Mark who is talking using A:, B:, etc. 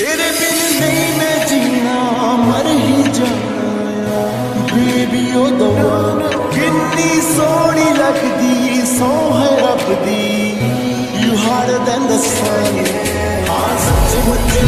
A: तेरे बिन नहीं मैं जीना मर ही जाना बेबी ओ दवा किन्नी सोहनी लगदी सौ है रब दी you harder than the sun हाँ सच मुच